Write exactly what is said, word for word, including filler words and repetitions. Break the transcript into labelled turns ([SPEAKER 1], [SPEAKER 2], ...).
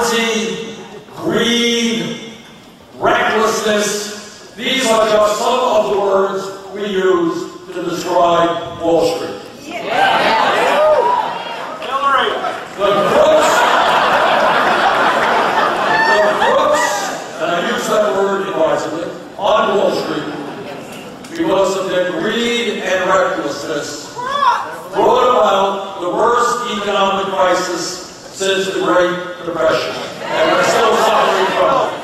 [SPEAKER 1] poverty, greed, recklessness. These are just some of the words we use to describe Wall Street.
[SPEAKER 2] Yeah.
[SPEAKER 1] Hillary. The crooks, the crooks, and I use that word advisedly, on Wall Street, because of their greed and recklessness, brought about the worst economic crisis since the Great Depression, and we're still suffering from it.